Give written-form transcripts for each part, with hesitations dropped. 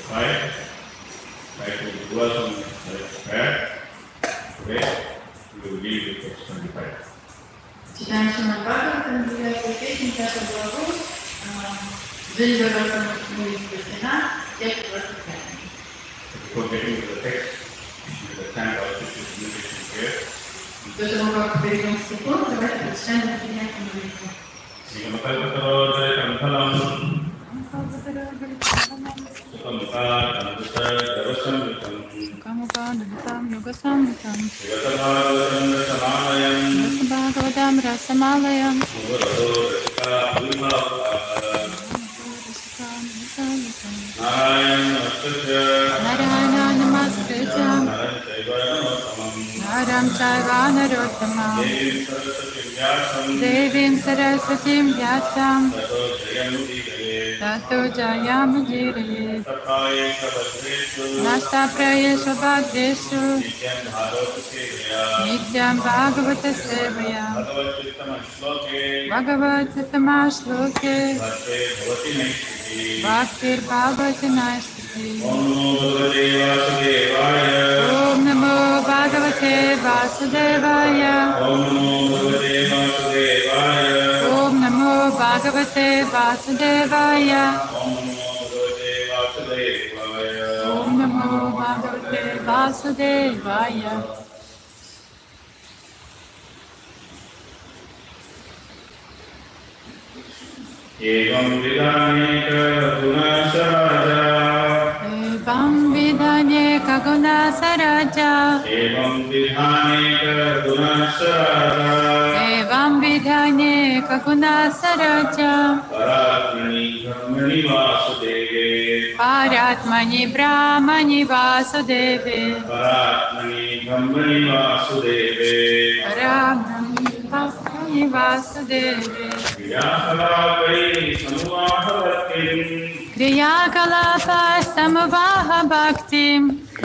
Читаем Шримад Бхагаватам, 9 песню, 5 главу, Джинджа Расам Муис Кришна, текст 25. До того, как перейдем к стиху, давайте прочитаем неприятную молитву. Бхагаватам Расамалаям Нараяна Намаскритям Нарам Чайва Нароттамам Девим Сарасватим Vyasam Tato Jayamudiraye Nasta Prayesha Bhagdeshu Nityam Bhagavata Sevaya Bhagavad Chittama Shloke Bhaktir Bhagavati Naistiti Om Namo Bhagavate Vasudevaya Om Namo Bhagavate Vasudevaya Om Namo Bhagavate Vasudevaya Evam Vidhaneka Gunasaraja Evam Vidhaneka Gunasaraja Paratmani Brahmani Vasudeve Paratmani Brahmani Vasudeve Kriyakalapa Samvaha Bhaktim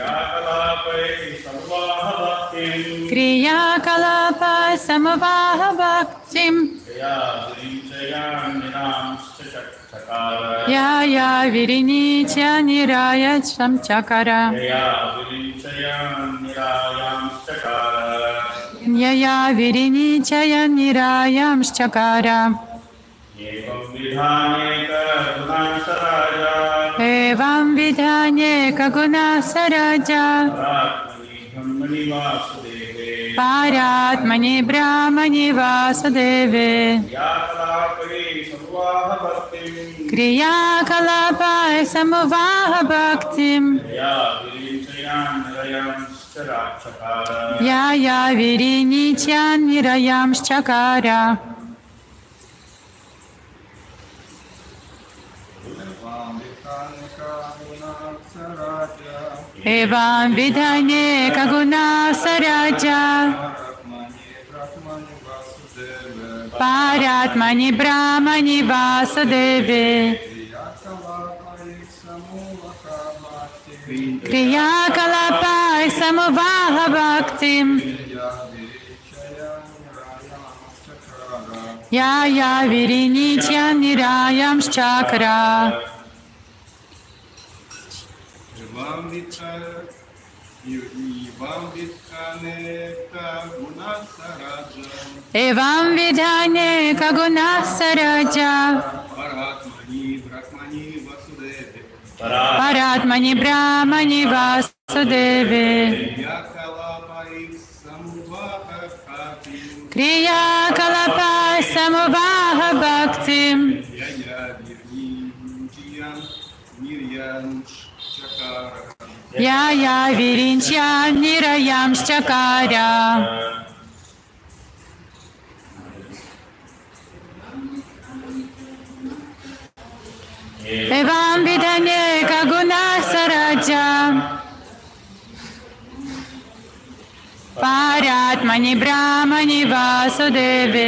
Kriyakalapa Samvaha Bhaktim Yaya Virinitya Niraya Samchakara Yaya Virinitya Nirayam Shchakara Evam Vidhaneka Gunasaraja Paratmani Brahmani Vasudeve Kriyakalapa Samvaha Bhaktim Yaya Virinitya Nirayam Shchakara Evam Vidhaneka Gunasaraja Paratmani Brahmani Vasudeve Kriyakalapa Samvaha Bhaktim Yaya Virinitya Nirayam Shchakra Evam Vidhaneka Gunasaraja Paratmani Brahmani Vasudeve Kriyakalapa Samvaha Bhaktim Yaya Virinitya Nirayam Shchakara Evam Vidhaneka Gunasaraja Paratmani Brahmani Vasudeve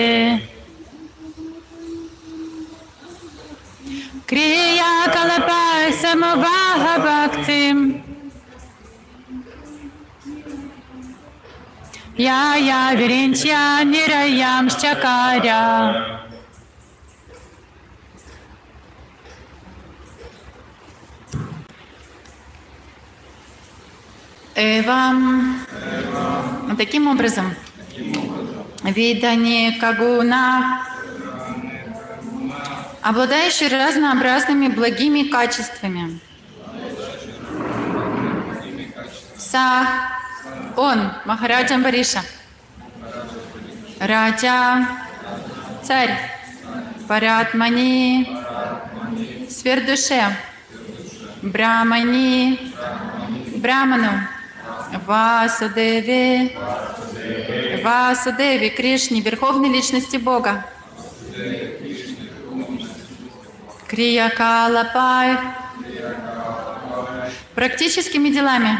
Kriyakalapa Samvaha Bhaktim Yaya Virinitya Nirayam Shchakara Эвам. Таким образом, видани кагуна, обладающий разнообразными благими качествами. Са, он, Махараджа Амбариша. Раджа, царь. Паратмани, сверхдуше. Брахмани, Брахману. Васудеви, Васудеви, Кришне, Верховной Личности Бога. Крия-калапай, практическими делами.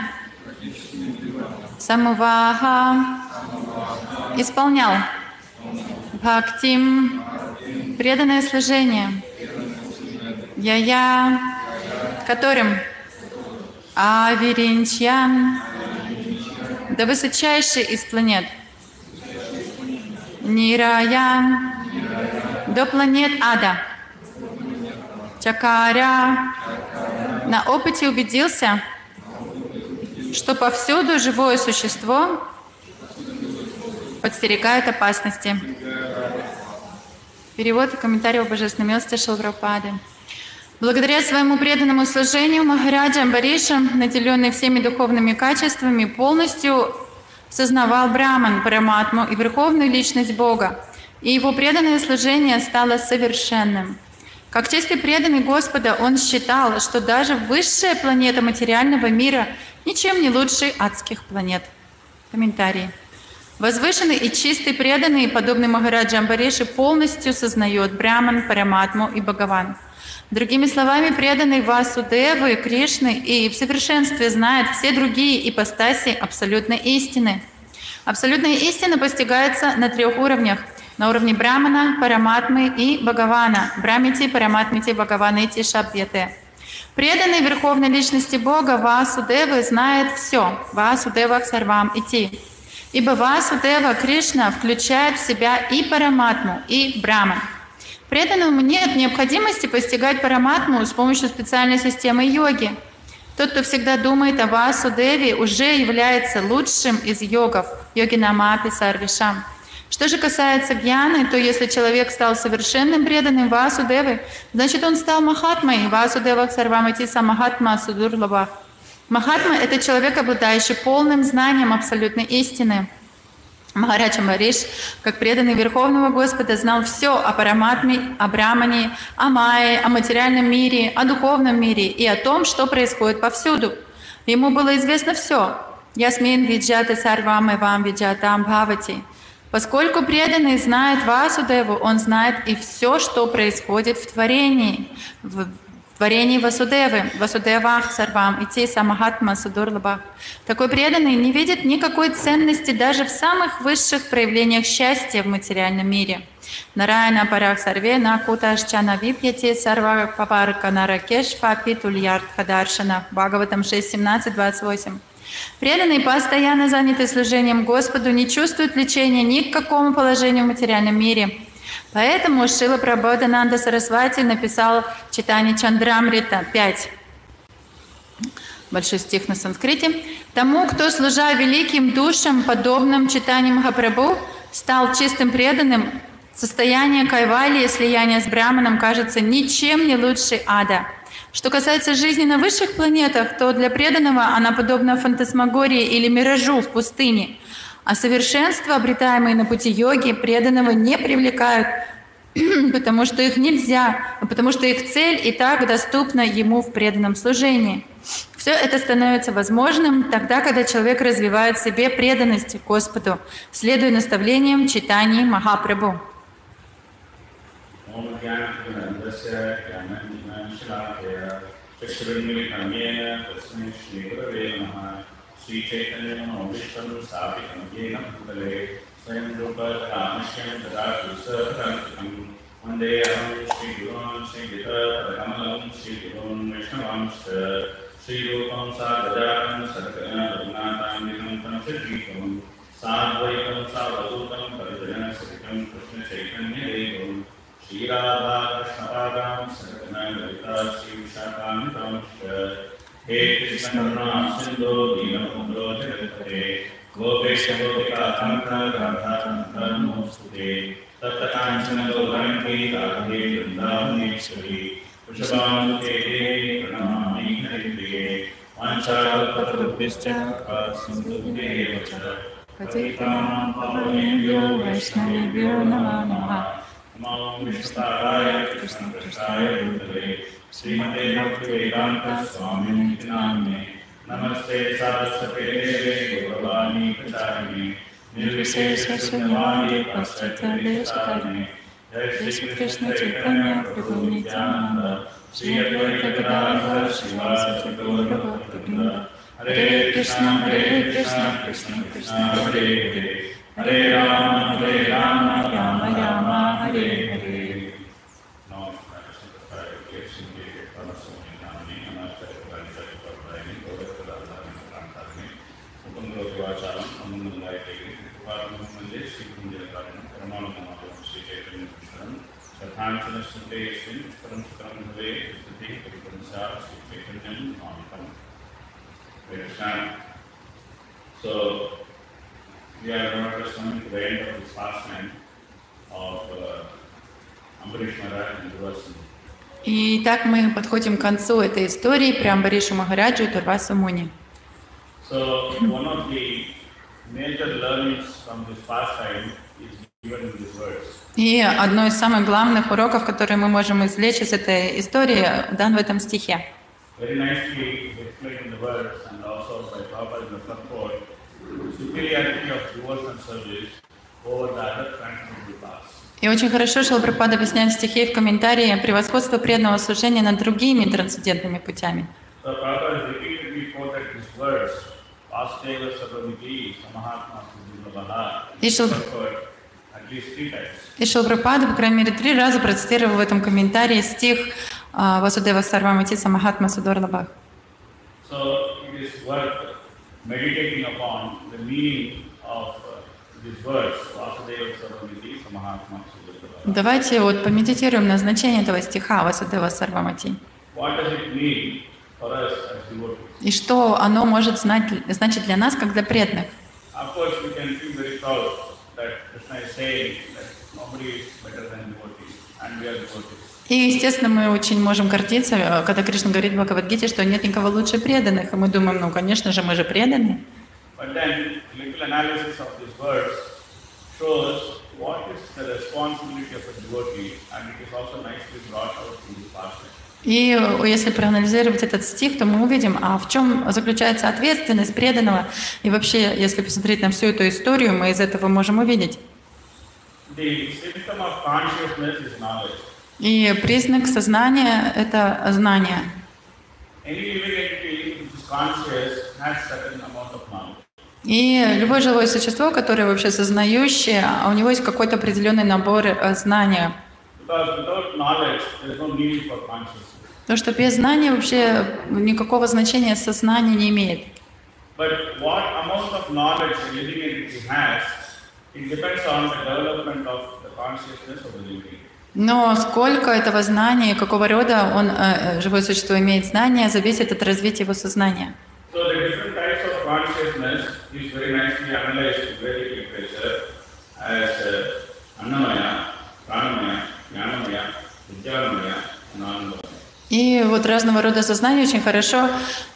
Самуваха, исполнял. Бхактим, преданное служение. Я, которым Авиринчьян, да высочайший из планет. Нираян, до планет Ада. Чакаря, на опыте убедился, что повсюду живое существо подстерегает опасности. Перевод и комментарий о божественной милости Шрилы Прабхупады. Благодаря своему преданному служению Махараджа Амбариша, наделенный всеми духовными качествами, полностью сознавал Брахман, Параматму и Верховную Личность Бога, и его преданное служение стало совершенным. Как чистый преданный Господа, он считал, что даже высшая планета материального мира ничем не лучше адских планет. Комментарий. Возвышенный и чистый преданный, подобный Махараджа Амбариши, полностью сознает Брахман, Параматму и Бхагаван. Другими словами, преданный Васудевы, Кришны и в совершенстве знает все другие ипостаси абсолютной истины. Абсолютная истина постигается на 3 уровнях. На уровне Брахмана, Параматмы и Бхагавана. Брамити, Параматмити, Бхагаванити, Шабьяте. Преданный Верховной Личности Бога Васудевы знает все. Васудева Сарвам Ити. Ибо Васудева Кришна включает в себя и Параматму, и Брахман. Преданному нет необходимости постигать Параматму с помощью специальной системы йоги. Тот, кто всегда думает о Васудеве, уже является лучшим из йогов. Йоги Намапи Сарвишам. Что же касается гьяны, то если человек стал совершенным преданным Васудевы, значит он стал Махатмой. Васудева Сарвамати Самахатма Судурлаба. Махатма – это человек, обладающий полным знанием абсолютной истины. Махарадж Амбариш, как преданный Верховного Господа, знал все о Параматме, о Брахмане, о Майе, о материальном мире, о духовном мире и о том, что происходит повсюду. Ему было известно все. Ясмин виджата сарвам эвам виджатам бхавати. Поскольку преданный знает Васудеву, он знает и все, что происходит в творении. В творении Васудевы, Васудевах Сарвам, Ити Самахатма Судурлабах. Такой преданный не видит никакой ценности даже в самых высших проявлениях счастья в материальном мире. Нараяна Парах Сарве Накуташчана Випьяти Сарва Паварка Наракеш Фапи Тульярд Хадаршана. Бхагаватам 6.17.28. Преданный, постоянно занятый служением Господу, не чувствует влечения ни к какому положению в материальном мире. Поэтому Шрила Прабодхананда Сарасвати написал Читани Чандрамрита 5. Большой стих на санскрите. Тому, кто, служа великим душам, подобным Читани Махапрабху, стал чистым преданным, состояние кайвалии, слияния с Брахманом, кажется ничем не лучше ада. Что касается жизни на высших планетах, то для преданного она подобна фантасмагории или миражу в пустыне. А совершенства, обретаемые на пути йоги, преданного не привлекают, потому что их цель и так доступна ему в преданном служении. Все это становится возможным тогда, когда человек развивает в себе преданность Господу, следуя наставлениям Чайтаньи Махапрабху. Sri Chaitanya Manobishtam Sapitam Yena Pudale Swayam Rupa Ramashyan Tadatu Sarvantikam Vande Aham Shri Gurun Shri Gita Kamalam Shri Gurun Vaishnavam Shri Rupam Sadhajatam Sadhana Raghunatham Vikam Tanasajikam Sadvaitam Savadutam Parijana Siddham Krishna Chaitanya Devam Shri Radha Krishna Padam Sadhana Lalita Shri Vishakamitam He Krishna Karuna Sindhu Dinamundo Jagate Gopesha Gopika Tantra Radha Tantra Namaste Tatta Kanchana Gaurani Radhe Vrindavameshwari Vrishabhanute Devi Pranamami Haripriye Vanchakalpatarubhishcha Sindhubhye Vacha Patitanam Pavanebhyo Vaishnavebhyo Namo Namaha Namo Vishvaraya Krishna Prasthaya Bhutale Srimate Bhaktivedanta Swamini Namne Namaste Saraswate Deve Gauravani Pracharine Nirvishesha Shunyavadi Paschatya Deshakarine Jai Shri Krishna Chaitanya Prabhu Nityananda Shri Advaita Gadadhar Srivasadi Gaura Bhaktivinoda Hare Krishna Krishna Krishna Hare Hare Hare Rama Rama Rama Hare Hare. So, we are now just coming to the end of this last time of Ambarish Maharaj and Durvasa. Итак, мы подходим к концу этой истории про Амбаришу Махараджу и Дурвасу Муни. So, one of the major learnings from this pastime is given in this verse. И одно из самых главных уроков, которые мы можем извлечь из этой истории, дан в этом стихе. Very nicely explained in the verse and also by Prabhupada in the purport, the superiority of devotional service over the other transcendental paths. И очень хорошо Шрила Прабхупада объясняет в стихе и в комментарии превосходство преданного служения над другими трансцендентными путями. So Prabhupada has repeatedly quoted this verse, Vasudeva Sarvamiti Samahatma Sudhirabhaha, at least 3 times. И Шрила Прабхупада, по крайней мере, 3 раза процитировал в этом комментарии стих Васудева Сарвамити Самахатма Судорлабах. So it is worth meditating upon the meaning of this verse, Vasudeva Sarvamiti Samahatma Sudhirabhaha. Давайте вот помедитируем на значение этого стиха Васудева Сарвамати. What does it mean for us as devotees? И что оно может значить для нас, как для преданных? Of course, we can feel very proud that Krishna is saying that nobody is better than devotees, and we are devotees. И, естественно, мы очень можем гордиться, когда Кришна говорит в Бхагавад-гите, что нет никого лучше преданных. И мы думаем, ну, конечно же, мы же преданы. But then, little analysis of this verse shows what is the responsibility of a devotee, and it is also nicely brought out in this passage. И если проанализировать этот стих, то мы увидим, а в чем заключается ответственность преданного. И вообще, если посмотреть на всю эту историю, мы из этого можем увидеть. The symptom of consciousness is knowledge. И признак сознания – это знание. Any living entity which is conscious has certain amount of knowledge. И любое живое существо, которое вообще сознающее, у него есть какой-то определенный набор знания. Because without knowledge, there is no need for consciousness. Потому что без знания вообще никакого значения сознание не имеет. But what amount of knowledge a living entity has, it depends on the development of the consciousness of the living. Но сколько этого знания, какого рода живое существо имеет знания, зависит от развития его сознания. So the different types of consciousness is very nicely analyzed in Vedic literature as Annamaya, Pranamaya, Jnanamaya, Vijnanamaya, and Anandamaya. И вот разного рода сознание очень хорошо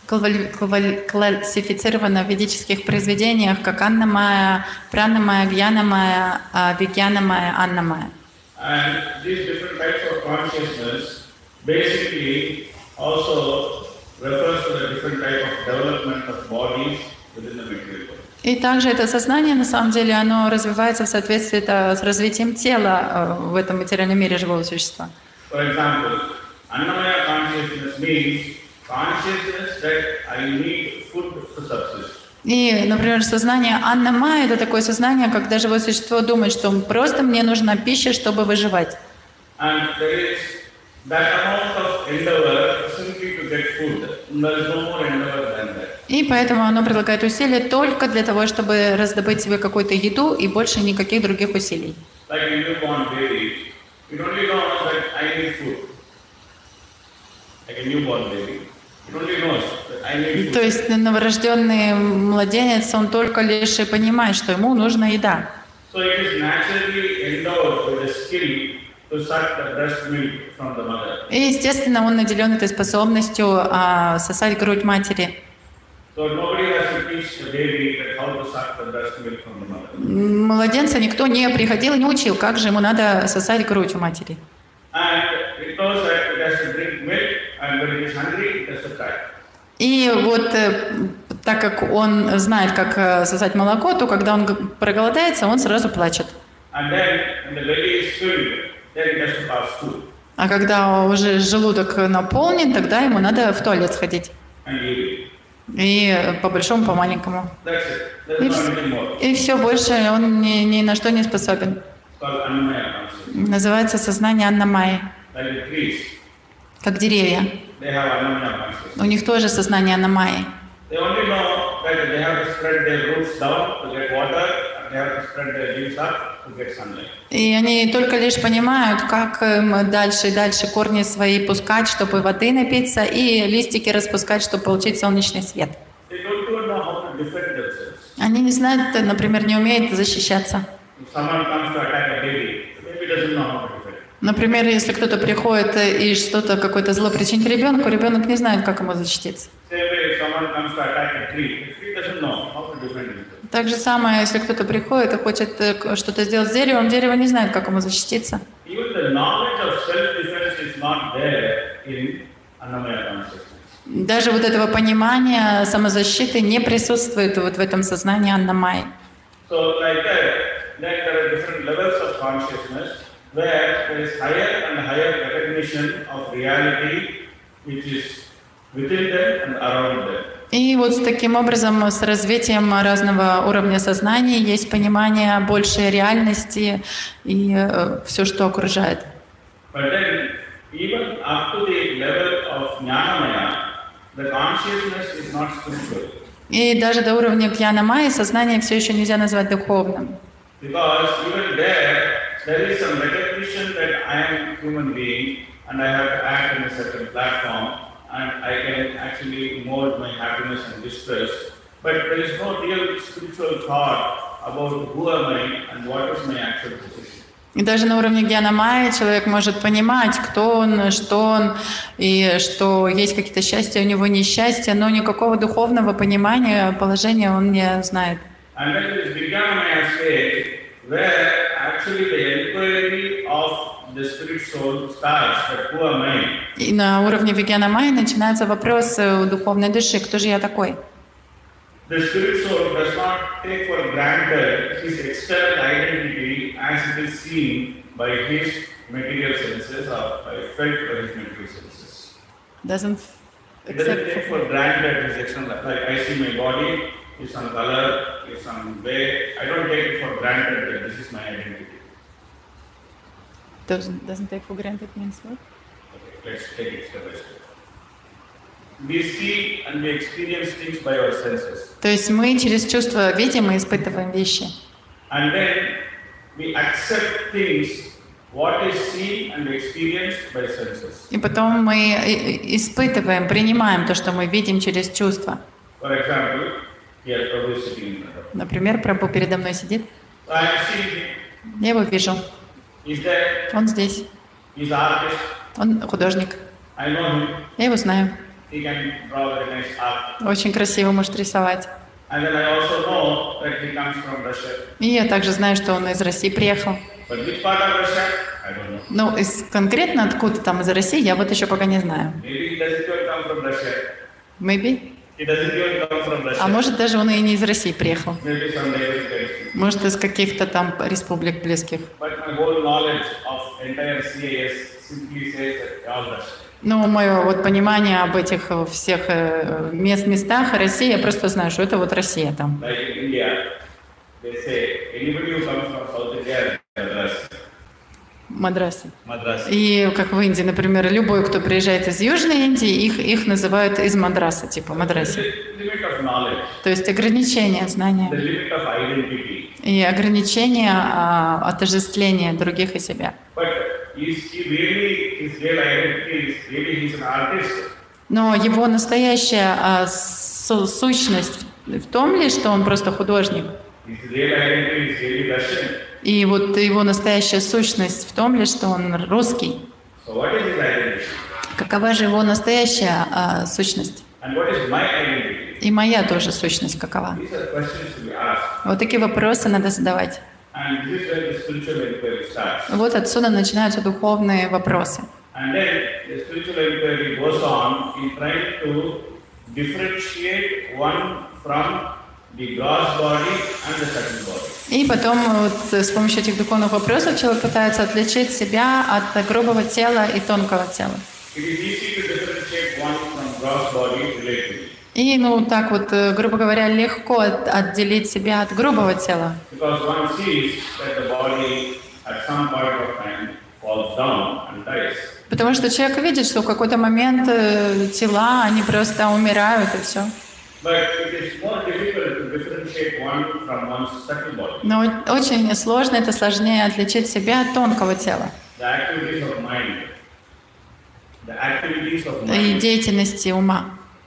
классифицировано в ведических произведениях, как Аннамая, Пранамая, Гьянамая, Вигьянамая, Аннамая. And these different types of consciousness basically also refers to the different type of development of bodies within the material world. И также это сознание, на самом деле, оно развивается в соответствии с развитием тела в этом материальном мире живого существа. For example, Annamaya consciousness means consciousness that I need food to subsist. И, например, сознание Аннамая – это такое сознание, когда живое существо думает, что просто мне нужна пища, чтобы выживать. And there is that amount of endeavor simply to get food. There is no more endeavor than that. И поэтому оно прилагает усилия только для того, чтобы раздобыть себе какую-то еду и больше никаких других усилий. Like a newborn baby, it only knows that I need food. Like a newborn baby. He only knows that I need food. То есть новорожденный младенец, он только лишь и понимает, что ему нужна еда. So it is naturally endowed with a skill to suck the breast milk from the mother. И, естественно, он наделен этой способностью сосать грудь матери. So nobody has to teach the baby that how to suck the breast milk from the mother. Младенца никто не приходил и не учил, как же ему надо сосать грудь у матери. And it knows that it has to drink milk, and when it is hungry, it has to cry. И вот так как он знает, как сосать молоко, то когда он проголодается, он сразу плачет. And then when the belly is filled, then it has to pass food А когда уже желудок наполнен, тогда ему надо в туалет сходить. and eat it. И по большому, по маленькому. That's it. There's not anything more. И все, больше он ни на что не способен. It's called Annamaya consciousness. Называется сознание Аннамайи, Like the trees, как деревья. they have Annamaya consciousness. У них тоже сознание Аннамайи. They only know that they have to spread their roots down to get water, and they have to spread their leaves up to get sunlight. И они только лишь понимают, как им дальше и дальше корни свои пускать, чтобы воды напиться, и листики распускать, чтобы получить солнечный свет. They don't even know how to defend themselves. Они не знают, например, не умеют защищаться. If someone comes to attack a baby, the baby doesn't know how to defend. Например, если кто-то приходит и что-то, какое-то зло причинит ребенку, ребенок не знает, как ему защититься. Same way, if someone comes to attack a tree, the tree doesn't know how to defend itself. Так же самое, если кто-то приходит и хочет что-то сделать с деревом, дерево не знает, как ему защититься. Even the knowledge of self-defense is not there in Annamaya consciousness. Даже вот этого понимания самозащиты не присутствует вот в этом сознании Аннамайи. So like that, then there are different levels of consciousness where there is higher and higher recognition of reality which is within them and around them. И вот таким образом, с развитием разного уровня сознания, есть понимание большей реальности и все, что окружает. But then, even up to the level of Jnanamaya, the consciousness is not spiritual. И даже до уровня Гьяна-майи сознание все еще нельзя назвать духовным. Because even there is some recognition that I am a human being and I have to act in a certain platform and I can actually mold my happiness and distress. But there is no real spiritual thought about who am I and what is my actual position. И даже на уровне Гьяна-майи человек может понимать, кто он, и что есть какие-то счастья, у него несчастья, но никакого духовного понимания, положения он не знает. And then there is Vijnanamaya stage where actually the inquiry of the spirit soul starts, that who am I? И на уровне Вигьяна-майи начинается вопрос у духовной души, кто же я такой? The spirit soul does not take for granted his external identity as it is seen by his material senses or by felt by his material senses. Doesn't It doesn't take for granted his external, like I see my body, is some color, is some way. I don't take it for granted that this is my identity. doesn't take for granted means what? Okay, let's take it step by step. We see and we experience things by our senses. То есть мы через чувства видим и испытываем вещи. And then we accept things, what is seen and experienced by senses. И потом мы испытываем, принимаем то, что мы видим через чувства. For example, here Prabhu is sitting in front of me. Например, Прабху передо мной сидит. So I have seen him. Я его вижу. He's there. Он здесь. He's an artist. Он художник. I know him. Я его знаю. He can draw very nice art. Очень красиво может рисовать. And then I also know that he comes from Russia. И я также знаю, что он из России приехал. But which part of Russia? I don't know. Ну, конкретно откуда там из России, я вот еще пока не знаю. Maybe he doesn't even come from Russia. Maybe. He doesn't even come from Russia. А может, даже он и не из России приехал. Maybe some neighboring country. Может, из каких-то там республик близких. But my whole knowledge of entire CAS simply says that all Russia. Ну, мое вот понимание об этих всех местах России, я просто знаю, что это вот Россия там. Like in India, they say anybody who comes from South India, Madras. Мадрасы. И как в Индии, например, любой, кто приезжает из Южной Индии, их называют из Мадраса, типа Мадраси. Limit of knowledge. То есть ограничение The знания limit of identity. и ограничение отождествления других и себя. But is he really, his real identity is really he's an artist? Но его настоящая сущность в том ли, что он просто художник? His real identity is really Russian. И вот его настоящая сущность в том ли, что он русский? So what is his identity? Какова же его настоящая сущность? And what is my identity? И моя тоже сущность какова? These are questions to be asked. Вот такие вопросы надо задавать. And this is where the spiritual inquiry starts. Вот отсюда начинаются духовные вопросы. And then the spiritual inquiry goes on in trying to differentiate one from the gross body and the subtle body. И потом вот с помощью этих духовных вопросов человек пытается отличить себя от грубого тела и тонкого тела. It is easy to differentiate one from gross body relatively. И, ну, так вот, грубо говоря, легко отделить себя от грубого тела. Because one sees that the body at some point of time falls down and dies. Потому что человек видит, что в какой-то момент тела, они просто умирают и все. But it is more difficult to differentiate one from one's subtle body. Но очень сложно, это сложнее отличить себя от тонкого тела. The activities of mind. The activities of И mind. деятельности ума.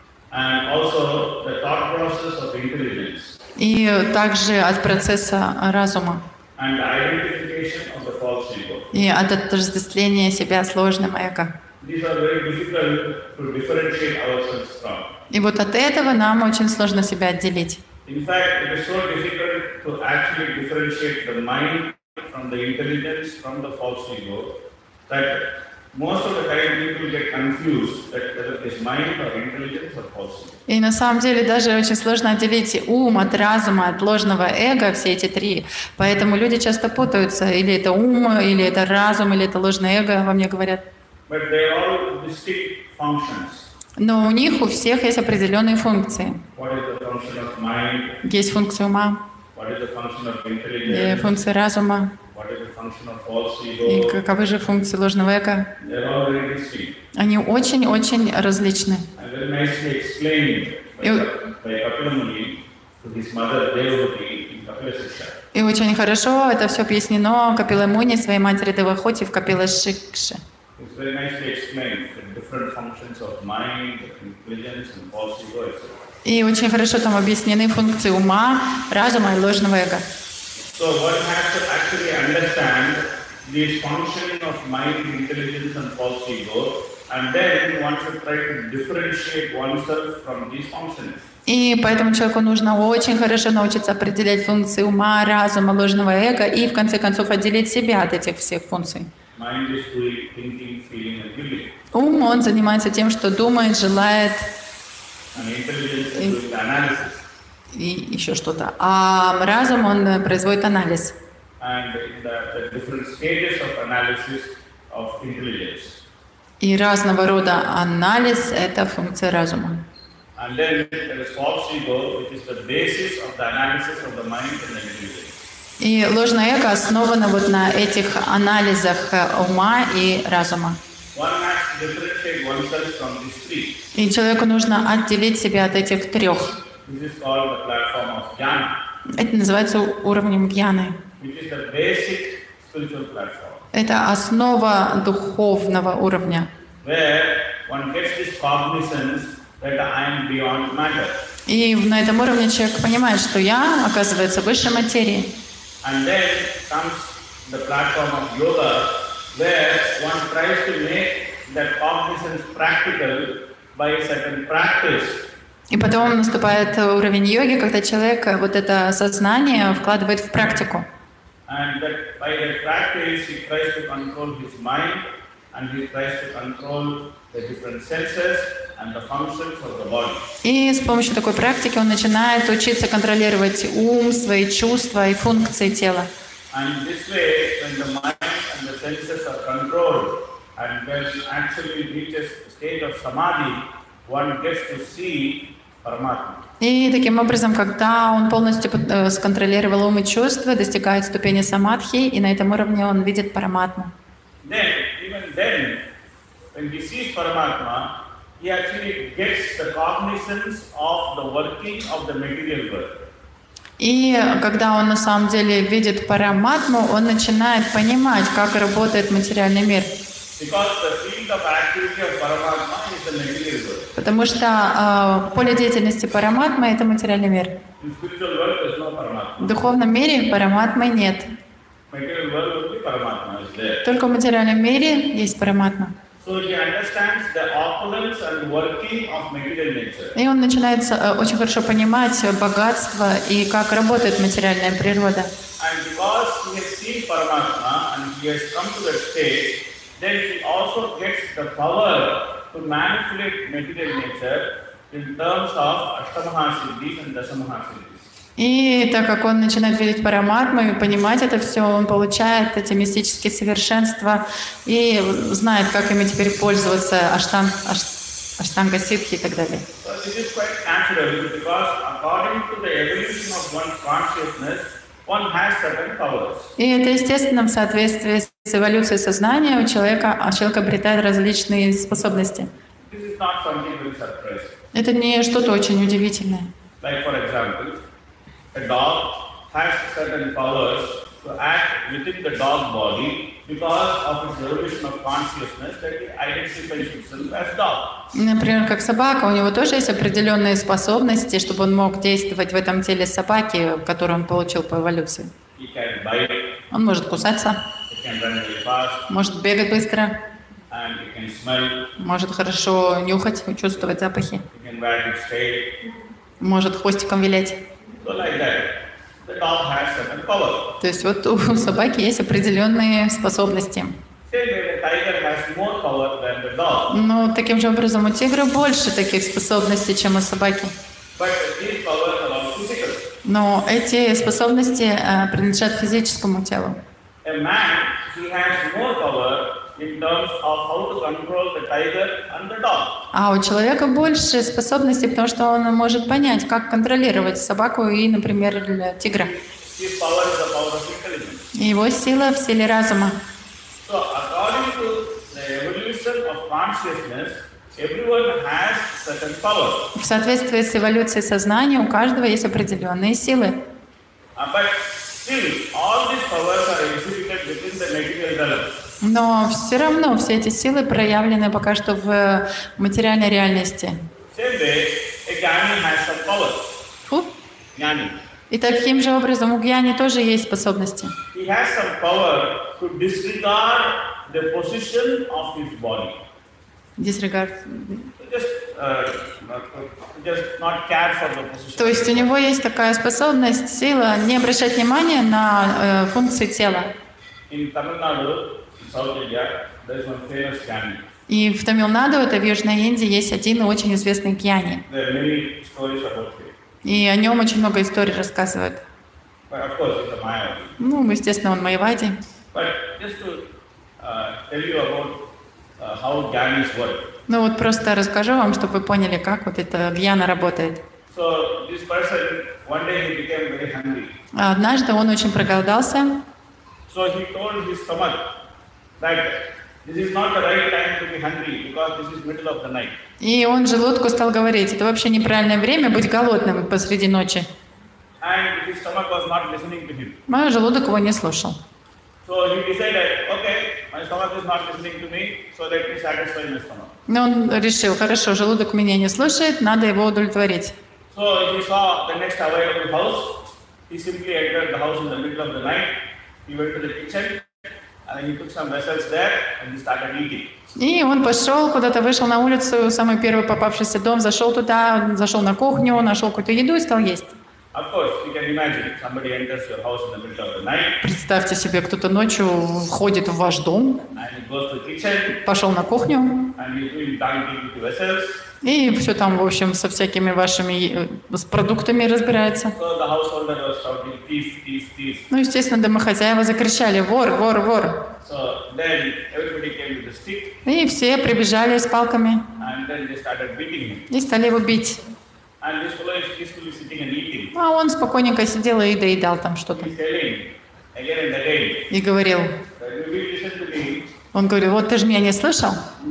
And also the thought process of intelligence. И также от процесса разума. And the identification of the false ego. И от отождествления себя с ложным эго. These are very difficult to differentiate ourselves from. И вот от этого нам очень сложно себя отделить. In fact, it is so difficult to actually differentiate the mind from the intelligence, from the false ego, that most of the time people get confused that whether it is mind or intelligence or false ego. И на самом деле даже очень сложно отделить ум от разума, от ложного эго, все эти три. Поэтому люди часто путаются, или это ум, или это разум, или это ложное эго, во мне говорят. But they are all distinct functions. Но у них у всех есть определенные функции. What is the function of mind? Есть функция ума, What is the function of и intelligence? функция разума, What is the function of false и ego? каковы же функции ложного эго. They are all very distinct Они очень-очень различны. and very nicely explained by Kapila Muni to his mother Devavati in Kapila Siksha. И очень хорошо это все объяснено Капила Муни своей матери Девахоти в Капила Шикше. It's very nicely explained the different functions of mind, intelligence, and false ego, etc. И очень хорошо там объяснены функции ума, разума и ложного эго. So one has to actually understand this functioning of mind, intelligence, and false ego, and then one should try to differentiate oneself from these functions. И поэтому человеку нужно очень хорошо научиться определять функции ума, разума, ложного эго и в конце концов отделить себя от этих всех функций. Mind is doing thinking, feeling, and willing, Ум, он занимается тем, что думает, желает and intelligence is doing the analysis. и еще что-то. А разум, он производит анализ. And the different stages of analysis of intelligence. И разного рода анализ – это функция разума. And then there is false ego, which is the basis of the analysis of the mind and the intelligence. И ложное эго основано вот на этих анализах ума и разума. One has to differentiate oneself from these three. И человеку нужно отделить себя от этих трех. This is called the platform of jnana, Это называется уровнем гьяны. which is the basic spiritual platform, Это основа духовного уровня. where one gets this cognizance that I am beyond matter. И на этом уровне человек понимает, что я, оказывается, выше материи. And then comes the platform of yoga, where one tries to make that cognizance practical by a certain practice. И потом наступает уровень йоги, когда человек вот это сознание вкладывает в практику. And that by that practice, he tries to control his mind, and he tries to control the different senses and the functions of the body. И с помощью такой практики он начинает учиться контролировать ум, свои чувства и функции тела. And this way, when the mind and the senses are controlled, and when actually reaches the state of samadhi, one gets to see Paramatma. И таким образом, когда он полностью сконтролировал ум и чувства, достигает ступени самадхи, и на этом уровне он видит Параматму. Even then, when he sees Paramatma, he actually gets the cognizance of the working of the material world. И когда он на самом деле видит Параматму, он начинает понимать, как работает материальный мир. Because the field of activity of Paramatma is the material world. Потому что поле деятельности параматмы — это материальный мир. In spiritual world, there is no Paramatma. В духовном мире параматмы нет. Material world only Paramatma is there. Только в материальном мире есть параматма. So he understands the opulence and working of material nature. И он начинает очень хорошо понимать богатство и как работает материальная природа. And because he has seen Paramatma and he has come to that stage, then he also gets the power to manipulate material nature in terms of Ashtamaha-siddhis and Dasamaha-siddhis. И так как он начинает видеть параматму и понимать это все, он получает эти мистические совершенства и знает, как ими теперь пользоваться, аштанга ситхи и так далее. So this is quite natural because according to the evolution of one's consciousness, one has certain powers. И это естественно в соответствии с эволюцией сознания у человека, человек обретает различные способности. This is not something very surprising. Это не что-то очень удивительное. Like for example, a dog has certain powers to act within the dog body because of its evolution of consciousness that it identifies itself as dog. Например, как собака, у него тоже есть определенные способности, чтобы он мог действовать в этом теле собаки, которую он получил по эволюции. He can bite, Он может кусаться, he can run very fast, может бегать быстро, and he can smell, может хорошо нюхать, чувствовать запахи, he can wag its tail. может хвостиком вилять. So like that, the dog has certain power. То есть вот у собаки есть определенные способности. Same way, the tiger has more power than the dog. Но таким же образом у тигра больше таких способностей, чем у собаки. But these powers are all physical. Но эти способности принадлежат физическому телу. A man, he has more power in terms of how to control the tiger and the dog. А у человека больше способностей, потому что он может понять, как контролировать собаку и, например, тигра. His power is the power of intelligence. Его сила в силе разума. So according to the evolution of consciousness, everyone has certain power. В соответствии с эволюцией сознания у каждого есть определенные силы. But still, all these powers are exhibited within the material realm. Но все равно все эти силы проявлены пока что в материальной реальности. Same way, a jnani has some power. Фу. Jnani. И таким же образом у гьяни тоже есть способности. He has some power to disregard the position of his body. Disregard. Just not care for the position. То есть у него есть такая способность, сила, не обращать внимания на функции тела. In Tamil Nadu, in South India, there is one famous jnani. И в Тамилнаду, это в Южной Индии, есть один очень известный гьяни. There are many stories about him. И о нем очень много историй рассказывают. But of course, it's a Mayavadi. Ну, естественно, он майявади. But just to tell you about how jnanis work. Ну вот просто расскажу вам, чтобы вы поняли, как вот эта гьяна работает. So this person, one day he became very hungry. А однажды он очень проголодался, So he told his stomach that this is not the right time to be hungry because this is middle of the night. и он желудку стал говорить, это вообще неправильное время быть голодным посреди ночи. And his stomach was not listening to him. Мой желудок его не слушал. So he decided, okay, my stomach is not listening to me, so let me satisfy my stomach. Но он решил, хорошо, желудок меня не слушает, надо его удовлетворить. So he saw the next available house. He simply entered the house in the middle of the night. He went to the kitchen and he took some vessels there and he started eating. И он пошел куда-то, вышел на улицу, самый первый попавшийся дом, зашел туда, зашел на кухню, нашел какую-то еду и стал есть. Of course, you can imagine somebody enters your house in the middle of the night Представьте себе, кто-то ночью входит в ваш дом, and he goes to the kitchen пошел на кухню, and he's doing donkey with the vessels. и все там, в общем, со всякими вашими с продуктами разбирается. So the householder was shouting, thief, thief, thief. Ну, естественно, домохозяева закричали: вор, вор, вор. So then everybody came with a stick И все прибежали с палками and then they started beating him. и стали его бить. And this fellow is peacefully sitting and eating. А он спокойненько сидел и доедал там что-то. He's telling again and again, И говорил, you will listen to me. он говорил, вот ты же меня не слышал,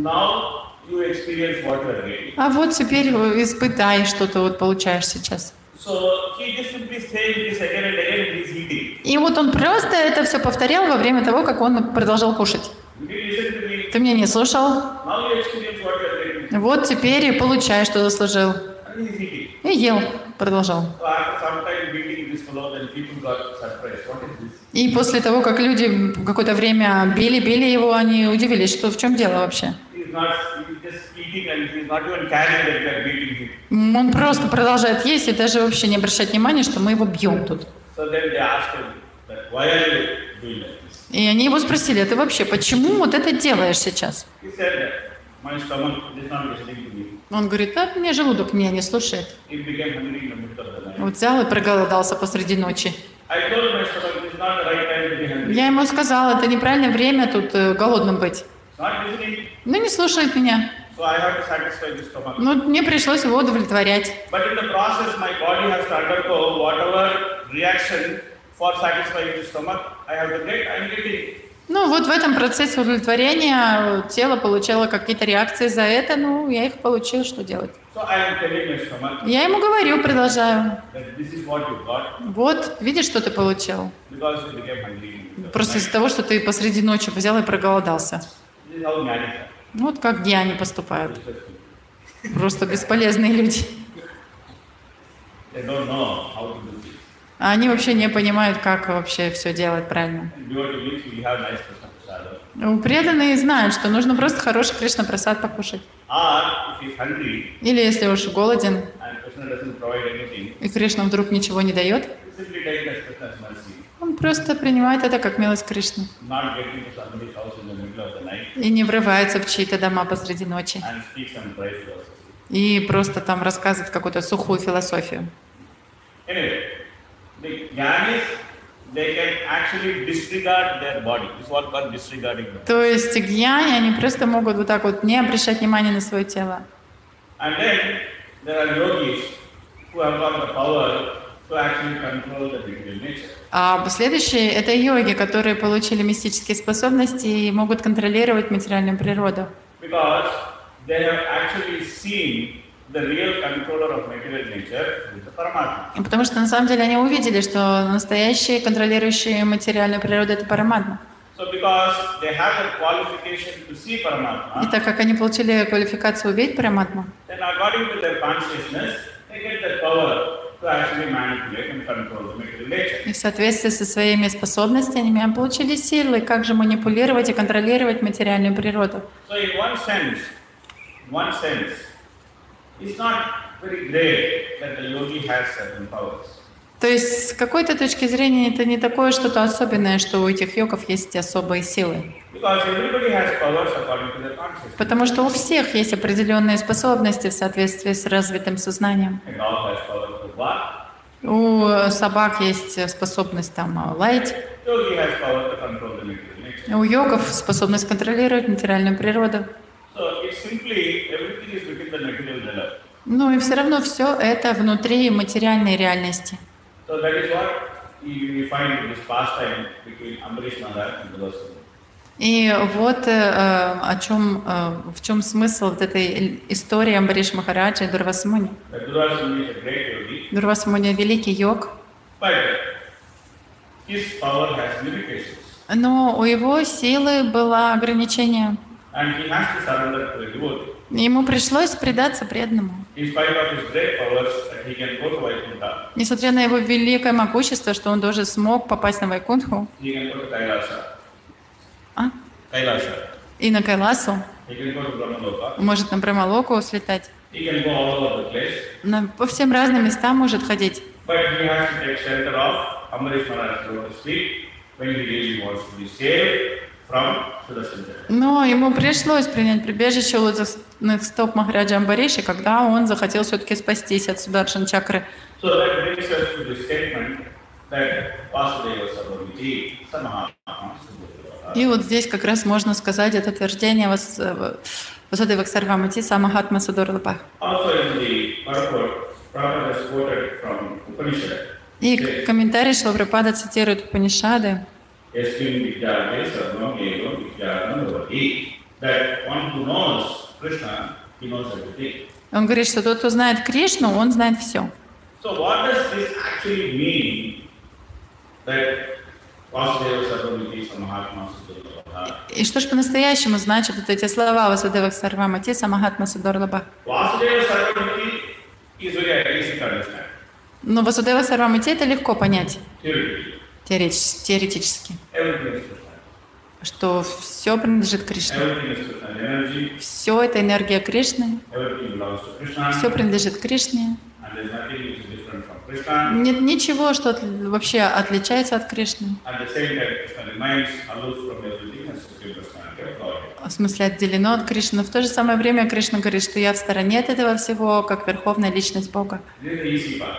Now you experience what you are getting. а вот теперь испытай, что ты вот получаешь сейчас. So he just simply saying this again and again and he's eating. И вот он просто это все повторял во время того, как он продолжал кушать. You will listen to me. Ты меня не слушал, Now you experience what you are getting. Вот теперь и получай, что заслужил. And he's eating. И ел, продолжал. So after some time beating this fellow, then people got surprised. What is this? И после того, как люди какое-то время били его, они удивились, что в чем дело вообще. He's just eating and he's not even caring that we are beating him. Он просто продолжает есть и даже вообще не обращать внимания, что мы его бьем тут. So then they asked him, that, why are you doing like this? И они его спросили, а ты вообще почему вот это делаешь сейчас? He said that my stomach is not listening to me. Он говорит, да, мне желудок меня не слушает. It became hungry in the middle of the night. Вот взял и проголодался посреди ночи. I told my stomach it's not the right time to be hungry. Я ему сказала, это неправильное время тут голодным быть. It's not listening. Но не слушает меня. So I have to satisfy the stomach. Ну, мне пришлось его удовлетворять. But in the process, my body has to undergo whatever reaction for satisfying the stomach. I have to get. I'm getting. Ну, вот в этом процессе удовлетворения тело получало какие-то реакции за это, ну, я их получил, что делать. So I am telling my stomach Я ему говорю, продолжаю. that this is what you got Вот, видишь, что ты получил? because you became hungry. Просто из-за того, что ты посреди ночи взял и проголодался. This is how jnani are. Вот как гьяни поступают. Просто бесполезные люди. They don't know how to do this. А они вообще не понимают, как вообще все делать правильно. And we want to reach, we have nice Krishna prasada. Преданные знают, что нужно просто хороший Кришна прасад покушать. Or if he's hungry Или если уж голоден, and Krishna doesn't provide anything, и Кришна вдруг ничего не дает, he simply take it as Krishna's mercy. он просто принимает это как милость Кришны. Not get into somebody's house in the middle of the night И не врывается в чьи-то дома посреди ночи. and speak some dry philosophy. И просто там рассказывает какую-то сухую философию. Anyway, the jnanis, they can actually disregard their body. This is what called disregarding them. То есть гьяни, они просто могут вот так вот не обращать внимания на свое тело. And then there are yogis who have got the power to actually control the material nature. А следующие — это йоги, которые получили мистические способности и могут контролировать материальную природу. Because they have actually seen the real controller of material nature is the Paramatma. Потому что на самом деле они увидели, что настоящие контролирующие материальную природу — это Параматма. So because they have the qualification to see И Paramatma, так как они получили квалификацию увидеть Параматму, then according to their consciousness, they get the power to actually manipulate and control the material nature. и в соответствии со своими способностями они получили силы, как же манипулировать и контролировать материальную природу. So in one sense, it's not very great that the yogi has certain powers. То есть с какой-то точки зрения это не такое что-то особенное, что у этих йогов есть особые силы. Because everybody has powers according to their consciousness. Потому что у всех есть определенные способности в соответствии с развитым сознанием. A dog has power to bark. У собак есть способность там лаять, Yogi has power to control the material nature. у йогов способность контролировать материальную природу. So it's simply everything is within the material realm. Ну и все равно все это внутри материальной реальности. So that is what we find in this pastime between Ambarish Maharaj and Durvasana. И вот в чем смысл вот этой истории Амбариш Махараджа и Дурвасамуни. That Durvasana is a great yogi, Дурвасамуни — великий йог, but his power has limitations. но у его силы было ограничение. And he has to surrender to a devotee. Ему пришлось предаться преданному. In spite of his great powers, that he can go to Vaikuntha, Несмотря на его великое могущество, что он даже смог попасть на Вайкунтху he can go to Kailasa. Kailasa. и на Кайласу, He can go to Brahmaloka. может на Брамалоку слетать, He can go all over the place. по всем разным местам может ходить. But he has to take shelter of Ambarish Maharaj lotus feet when he really wants to be saved from Sudarshan Chakra. Но ему пришлось принять прибежище у лотосных стоп Махараджа Амбариши, когда он захотел все-таки спастись от Сударшан чакры. So that brings us to the statement that Vasudeva Sarvamiti Samahatma. И вот здесь как раз можно сказать это утверждение Васудева Сарвамати Самахатма Судорлапах. Also in the purport, Prabhupada has quoted from Upanishad. И комментарий Шилапрапада цитирует Упанишады, Yasmin Vidyate Sarvam Ego Vidyatma Bhavati. That one who knows Krishna, he knows everything. он говорит, что тот, кто знает Кришну, он знает все. So what does this actually mean that Vasudeva Sarvamiti Samahatma Sudurlabha? И что же по-настоящему значат вот эти слова Васудева Сарвамати Самахатма Судорлаба? Vasudeva Sarvamati is very easy to understand. Но Васудева Сарвамати это легко понять Theoretically. теоретически, Everything is Krishna. что все принадлежит Кришне. Everything is Krishna's energy. Все это энергия Кришны, Everything belongs to Krishna. все принадлежит Кришне. And there's nothing which is different from Krishna. Нет ничего, что вообще отличается от Кришны. At the same time, Krishna remains aloof from everything and supreme personality of Godhead. В смысле отделено от Кришны. Но в то же самое время Кришна говорит, что я в стороне от этого всего, как верховная личность Бога. This is the easy part.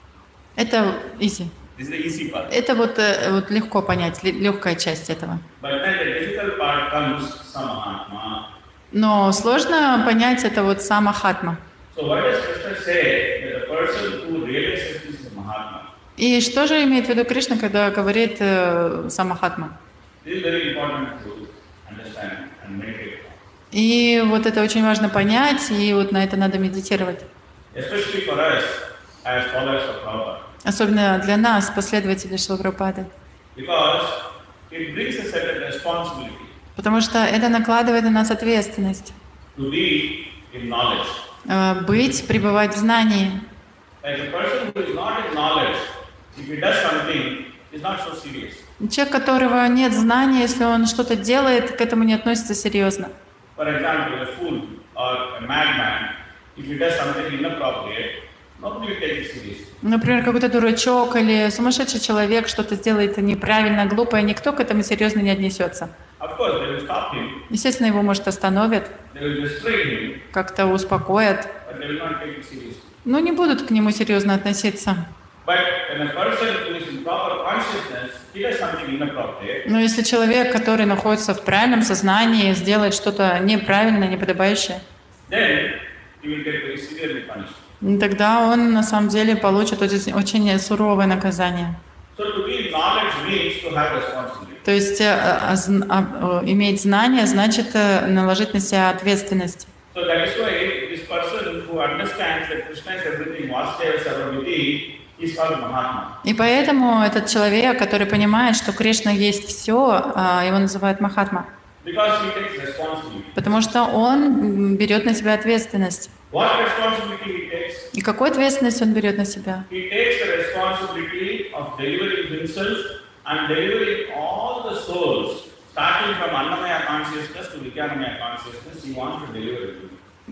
Это easy. This is the easy part. Это вот легко понять, легкая часть этого. But then the difficult part comes Samahatma. Но сложно понять это вот самахатма. So what does Krishna say? That the person who realizes this is Mahatma. И что же имеет в виду Кришна, когда говорит самахатма? This is very important to understand and meditate. И вот это очень важно понять, и вот на это надо медитировать. Especially for us as followers of Prabhupada. Особенно для нас, последователей Шрила Прабхупады. Because it brings a certain responsibility Потому что это накладывает на нас ответственность. to be in knowledge. Быть, пребывать в знании. Like a person who is not in knowledge, if he does something, is not so serious. Человек, у которого нет знания, если он что-то делает, к этому не относится серьезно. For example, a fool or a madman, if he does something inappropriate, nobody will take it seriously. Например, какой-то дурачок или сумасшедший человек что-то сделает неправильно, глупое, никто к этому серьезно не отнесется. Of course, they will stop him, Естественно, его, может, остановят, they will restrain him, как-то успокоят, but they will not take it seriously. но не будут к нему серьезно относиться. But when a person who is in proper consciousness, he does something inappropriate, Но если человек, который находится в правильном сознании, сделает что-то неправильное, неподобающее, then he will get very severely punished. тогда он на самом деле получит очень суровое наказание. So to be in knowledge means to have responsibility. То есть иметь знания значит наложить на себя ответственность. So that is why this person who understands that Krishna is everything, Vasudeva Sarvamati, is called Mahatma. И поэтому этот человек, который понимает, что Кришна есть все, его называют Махатма. Because he takes responsibility. Потому что он берет на себя ответственность. What responsibility he takes? И какую ответственность он берет на себя? He takes the responsibility of delivering himself and delivering all the souls, starting from Annamaya consciousness to Vijnanamaya consciousness, he wants to deliver it.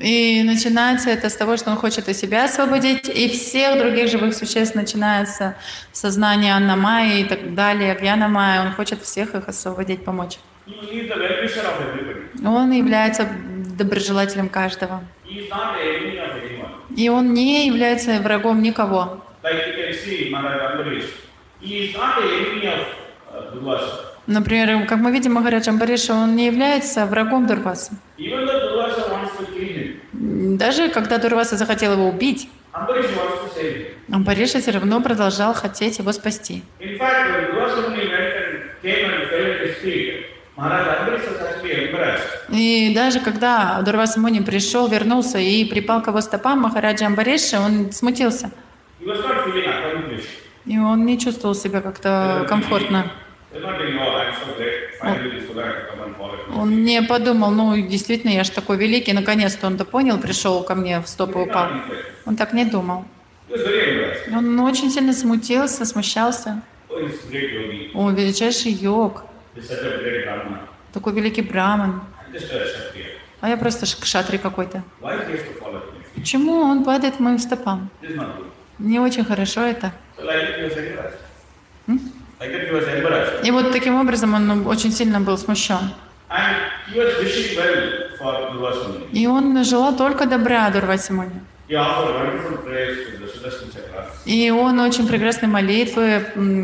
И начинается это с того, что он хочет и себя освободить, и всех других живых существ, начинается сознание Аннамайи и так далее, Агьянамайи, он хочет всех их освободить, помочь. He is the well-wisher of everybody. Он является доброжелателем каждого. He is not the enemy of anyone. И он не является врагом никого. Like you can see, Maharaj Ambarish, he is not the enemy of Durvasa. Например, как мы видим, Махарадж Амбариша, он не является врагом Дурвасы. Even though Durvasa wants to kill him, Даже когда Дурваса захотел его убить, Ambarish wants to save him. Амбариша все равно продолжал хотеть его спасти. In fact, when Durvasa Muni went and came and fell at his feet, Maharaj Ambarish was actually embarrassed. И даже когда Дурваса Муни пришел, вернулся и припал к его стопам, Махараджа Амбариша, он смутился. He was not feeling accomplished. И он не чувствовал себя как-то комфортно. He was not thinking, oh, I'm so great, finally this Buddha to come and follow me. Он не подумал, ну, действительно, я же такой великий, наконец-то он-то понял, пришел ко мне в стопы He и did упал. not think that. Он так не думал. He was very embarrassed. Он очень сильно смутился, смущался. Oh, he's a great yogi. О, величайший йог, He's such a great Brahmana. такой великий браман. I'm just a Kshatriya. А я просто кшатри какой-то. Why he has to follow me? Почему он падает к моим стопам? This is not good. Не очень хорошо это. So like that he was embarrassed. Like that he was embarrassed. И вот таким образом он очень сильно был смущен. And he was wishing well for Durvasa Muni. И он желал только добра Дурвасе Муни. He offered wonderful prayers to the Sudarshan Chakra И он очень прекрасные молитвы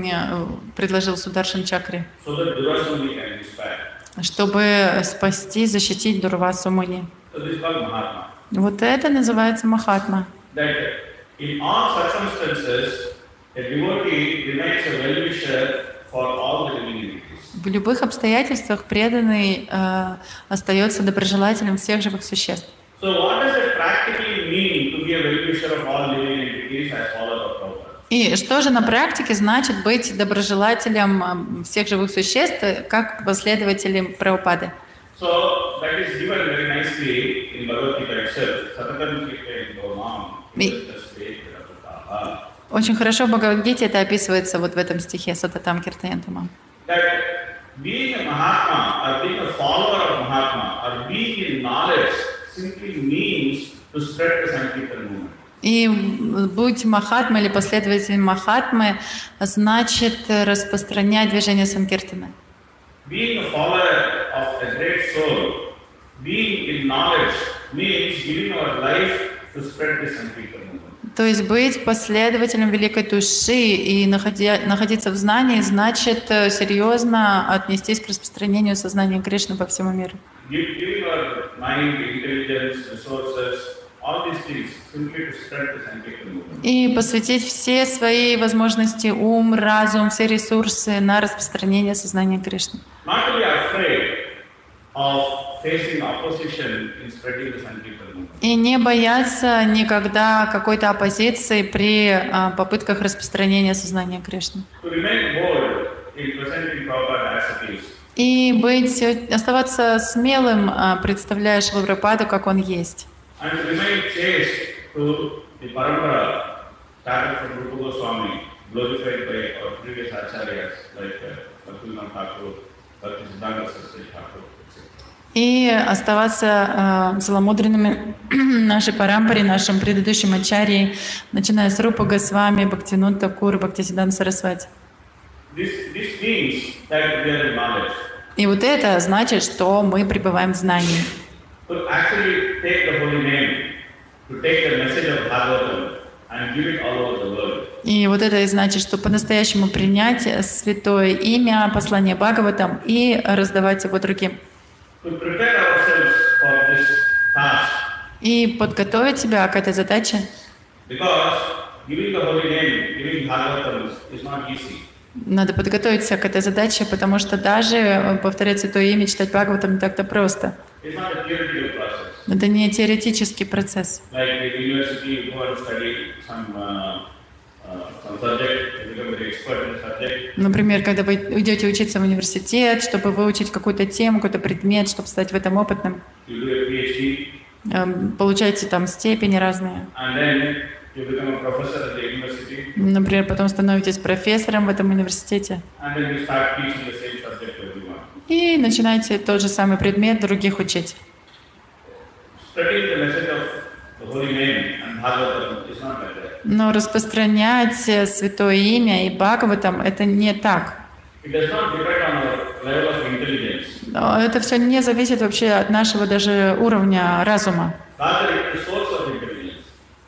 предложил Сударшан Чакре, so that Durvasa Muni can inspire. чтобы спасти, защитить Дурвасу Муни. So this is called Mahatma. Вот это называется Махатма. That in all circumstances, a devotee remains a well-wisher for all the living entities. В любых обстоятельствах преданный остается доброжелателем всех живых существ. So what does it practically mean to be a well-wisher of all living entities as followers of Prabhupada? И что же на практике значит быть доброжелателем всех живых существ, как последователем Прабхупады? So that is given very nicely in Bhagavad Gita itself. Satatam Kirtaya Gomam. Очень хорошо в Бхагавад-гите это описывается вот в этом стихе Сататам Киртаянтамам. That being a Mahatma or being a follower of Mahatma or being in knowledge simply means to spread the Sankirtan movement. И быть Махатмой или последователем Махатмы значит распространять движение Санкиртана. Being a follower of a great soul, being in knowledge means giving our life to spread the Sankirtan movement. То есть быть последователем великой души и находиться в знании значит серьезно отнестись к распространению сознания Кришны по всему миру. Giving our mind, intelligence, resources, all these things simply to spread the Sankirtan movement. И посвятить все свои возможности, ум, разум, все ресурсы на распространение сознания Кришны. Not to be afraid of facing opposition in spreading the Sankirtan movement. И не бояться никогда какой-то оппозиции при попытках распространения сознания Кришны. To remain bold in presenting Prabhupada as it is. И оставаться смелым, представляя Шрила Прабхупаду, как он есть. And to remain chaste to the parampara started from Rupa Goswami, glorified by our previous acharyas like Bhaktivinoda Thakur, Bhaktisiddhanta Saraswati Thakur, etc. И оставаться целомудренными нашей парампаре, нашим предыдущим ачарьей, начиная с Рупы Госвами, Бхактивинода Тхакур, Бхактисиддханта Сарасвати. This means that we are in knowledge. И вот это значит, что мы пребываем в знании. To actually take the holy name, to take the message of Bhagavatam and give it all over the world. И вот это и значит, что по-настоящему принять святое имя, послание Бхагаватам и раздавать его другим. To prepare ourselves for this task. И подготовить себя к этой задаче. Because giving the holy name, giving Bhagavatam is not easy. Надо подготовиться к этой задаче, потому что даже повторять святое имя, читать Бхагаватам не так-то просто. It's not a theoretical process. Это не теоретический процесс. Like in university, you go and study some subject, you become very expert in a subject. Например, когда вы идете учиться в университет, чтобы выучить какую-то тему, какой-то предмет, чтобы стать в этом опытным, You do a PhD, получаете там степени разные. and then you become a professor at the university, Например, потом становитесь профессором в этом университете and then you start teaching the same subject to everyone. и начинаете тот же самый предмет других учить. Spreading the message of the holy name and Bhagavatam is not like that. Но распространять святое имя и Бхагаватам это не так. It does not depend on our level of intelligence. Но это все не зависит вообще от нашего даже уровня разума. Rather, it's the source of intelligence.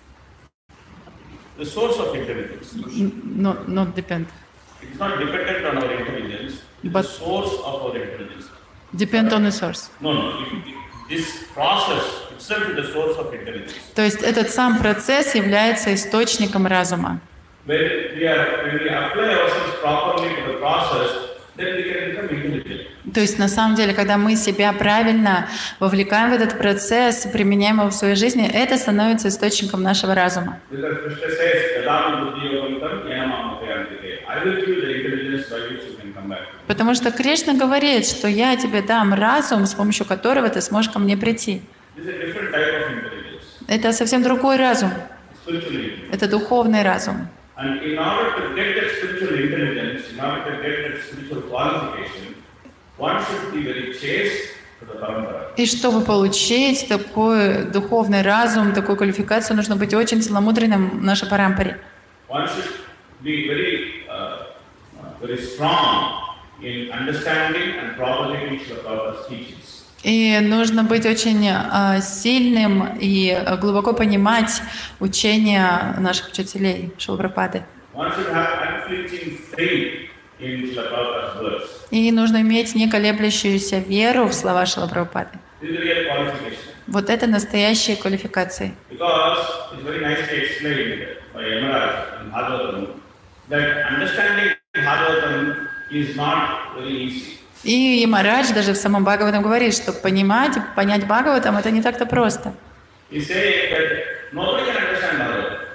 The source of intelligence. Not depend. It's not dependent on our intelligence. It's But- the source of our intelligence. Depend on the source. No. This process itself is the source of intelligence. То есть этот сам процесс является источником разума. When we apply ourselves properly to the process, then we can become intelligent. То есть на самом деле, когда мы себя правильно вовлекаем в этот процесс, применяем его в своей жизни, это становится источником нашего разума. Because Krishna says, "Yadam buddhi yogam tam yanamam upayantite." I will give you the intelligence by which you can come back. Потому что Кришна говорит, что я тебе дам разум, с помощью которого ты сможешь ко мне прийти. This is a different type of intelligence. Это совсем другой разум. Spiritual intelligence. Это духовный разум. And in order to get that spiritual intelligence, in order to get that spiritual qualification, one should be very chaste to the parampara. И чтобы получить такой духовный разум, такую квалификацию, нужно быть очень целомудренным в нашей парампаре. One should be very strong in understanding and propagating Srila Prabhupada's teachings. И нужно быть очень сильным и глубоко понимать учения наших учителей Шрилы Прабхупады. One should have unflinching faith in Srila Prabhupada's words. И нужно иметь неколеблющуюся веру в слова Шрилы Прабхупады. This is the real qualification. Вот это настоящие квалификации. Because it's very nicely explained by Yamaraj in Bhagavatam that understanding Bhagavatam is not very easy. И Ямарадж даже в самом Бхагаватам говорит, что понять Бхагаватам это не так-то просто. He says that nobody can understand Bhagavatam.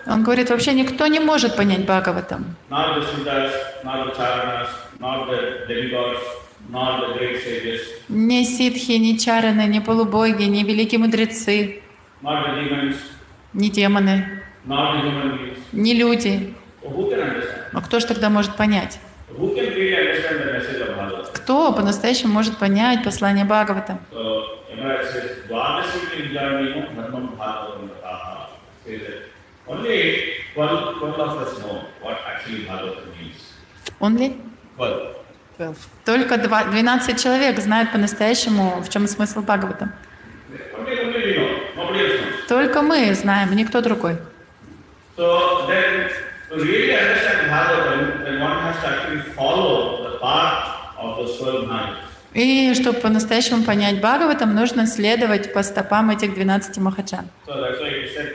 Он говорит, вообще никто не может понять Бхагаватам. Not the Siddhas, not the Charanas, not the demigods, not the great sages, Ни ситхи, ни чараны, ни полубоги, ни великие мудрецы, not the demons, ни демоны, not the human beings. ни люди. So who can understand? Но кто же тогда может понять? Who can really understand the message of Bhagavatam? Кто по-настоящему может понять послание Бхагавата? So, Yamaraj says, Dvadasi Vidyarmino Dharmam Bhagavatam Vataha. Says that only 12 of us know what actually Bhagavatam means. Only? 12. Только 12 человек знают по-настоящему, в чем смысл Бхагавата. Only we know. Nobody else knows. Только мы знаем, никто другой. So then, to really understand Bhagavatam, then one has to actually follow the path of the 12 Mahayanas. И чтобы по-настоящему понять Бхагаватам, нужно следовать по стопам этих 12 махаджан. So that's why he said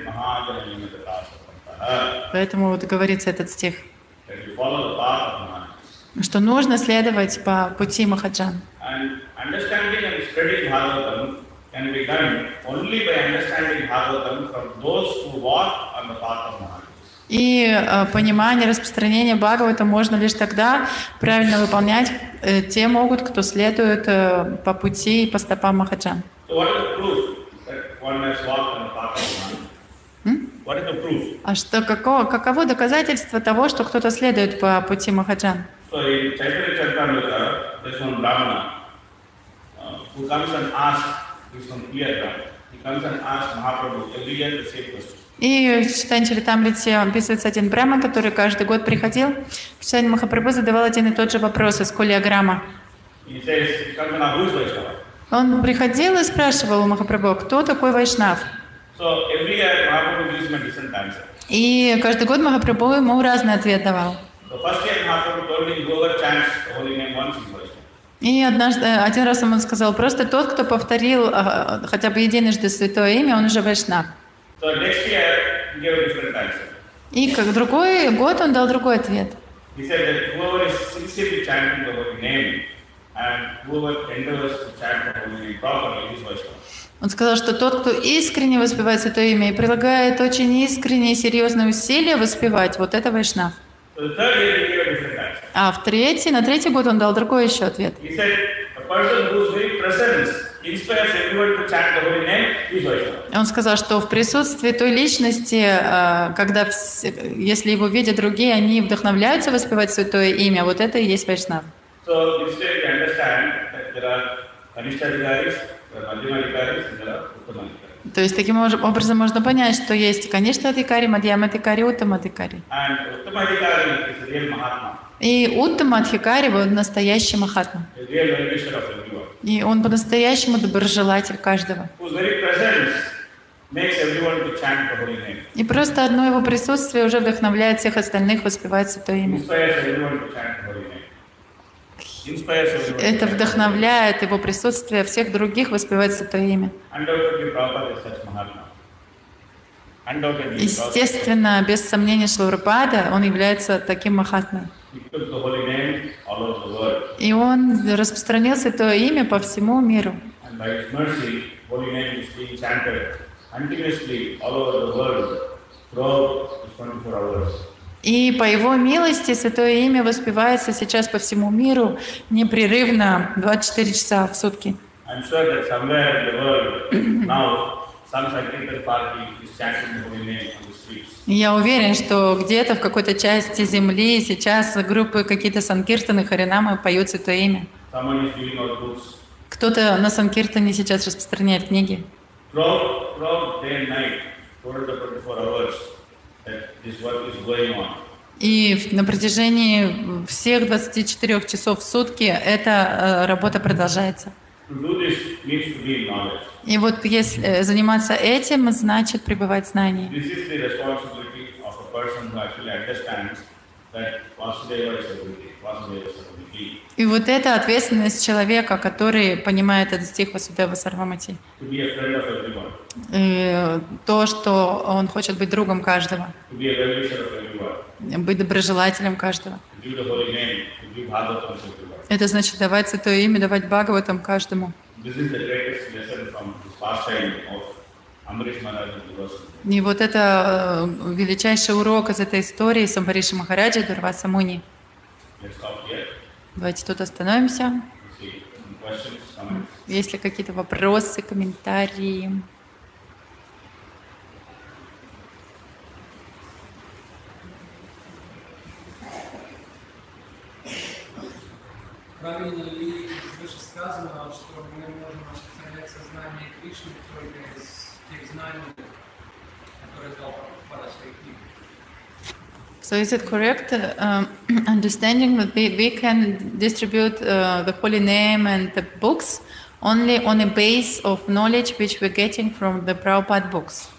Mahajana. Поэтому вот говорится этот стих, That you follow the path of Mahajanas. что нужно следовать по пути махаджан. And understanding and spreading Bhagavatam can be done only by understanding Bhagavatam from those who walk on the path of Mahajanas. И понимание, распространение Бхагавата можно лишь тогда правильно выполнять те могут, кто следует по пути и по стопам махаджан. So what is the proof that one has walked on the path of Mahajanas? What is the proof? А что, каково доказательство того, что кто-то следует по пути махаджан? So in Chaitanya Charitamrita, there's one Brahmana who comes and asks, he's from clear Brahmana, he comes and asks Mahaprabhu every year the same question. И в Чайтанья Чаритамрите описывается один брахман, который каждый год приходил, к Чайтанье Махапрабху задавал один и тот же вопрос из Кульяграма. He says, he comes and asks, who is Vaishnava? Он приходил и спрашивал у Махапрабху, кто такой Вайшнав? So every year Mahaprabhu gives him a different answer. И каждый год Махапрабху ему разный ответ давал. The first year Mahaprabhu told him, whoever chants the holy name once is Vaishnava. И один раз ему сказал, просто тот, кто повторил хотя бы единожды святое имя, он уже Вайшнав. So next year he gave a different answer. И как другой год он дал другой ответ. He said that whoever is sincerely chanting the holy name and whoever endeavors to chant the holy name properly is Vaishnava. Он сказал, что тот, кто искренне воспевает святое имя и прилагает очень искренние и серьезные усилия воспевать, вот это Вайшнав. So the third year he gave a different answer. А на третий год он дал другой еще ответ. He said a person whose very presence inspires everyone to chant the holy name is Vaishnava. Он сказал, что в присутствии той личности, когда, если его видят другие, они вдохновляются воспевать святое имя, вот это и есть Вайшнав. So instead we understand that there are Kanishta-adhikaris, there are Madhyama-adhikaris, and there are Uttama-adhikaris. То есть таким образом можно понять, что есть Каништа-адхикари, Мадьяма-адхикари, Уттама-адхикари. And Uttama-adhikari is a real Mahatma, И Уттама-адхикари вот настоящий Махатма. a real well-wisher of everyone, И он по-настоящему доброжелатель каждого. whose very presence makes everyone to chant the holy name, И просто одно его присутствие уже вдохновляет всех остальных воспевать святое имя. inspires everyone to chant the holy name. Inspires everyone to Это chant. вдохновляет его присутствие всех других воспевать святое имя. Undoubtedly Prabhupada is such Mahatma. Undoubtedly Prabhupada. Естественно, без сомнения, Шрила он является таким Махатмой. He took the holy name all over the world. И он распространил святое имя по всему миру. And by His mercy, holy name is being chanted continuously all over the world throughout the 24 hours. И по его милости святое имя воспевается сейчас по всему миру непрерывно 24 часа в сутки. I'm sure that somewhere in the world now some Sankirtan party is chanting the holy name on the streets. И я уверен, что где-то в какой-то части земли сейчас группы какие-то санкиртаны, харинамы поют святое имя. Someone is giving out books. Кто-то на санкиртане сейчас распространяет книги. Throughout day and night, throughout the 24 hours, that this work is going on. И на протяжении всех 24 часов в сутки эта работа продолжается. To do this needs to be in knowledge. И вот если заниматься этим, значит пребывать в знании. This is the responsibility of a person who actually understands that Vasudeva is everything. Vasudeva is everything. И вот это ответственность человека, который понимает этот стих Васудева Сарвамати. To be a friend of everyone. И то, что он хочет быть другом каждого, To be a well-wisher of everyone. быть доброжелателем каждого. To give the holy name, to give Bhagavatam to everyone. Это значит давать святое имя, давать Бхагаватам каждому. This is the greatest lesson from this pastime of Ambarish Maharaj was. И вот это величайший урок из этой истории с Амбариши Махараджи, Дурваса Муни. Let's stop here. Давайте тут остановимся. See questions, comments. Есть ли какие-то вопросы, комментарии? Правильно ли выше сказано, что мы можем распространять сознание Кришны только из тех знаний, которые дал Прабхупада в своих книгах? So is it correct understanding that we can distribute the holy name and the books only on a base of knowledge which we're getting from the Prabhupada books?